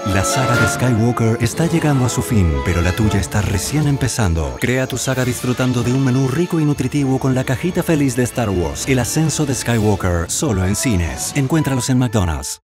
La saga de Skywalker está llegando a su fin, pero la tuya está recién empezando. Crea tu saga disfrutando de un menú rico y nutritivo con la cajita feliz de Star Wars. El ascenso de Skywalker, solo en cines. Encuéntralos en McDonald's.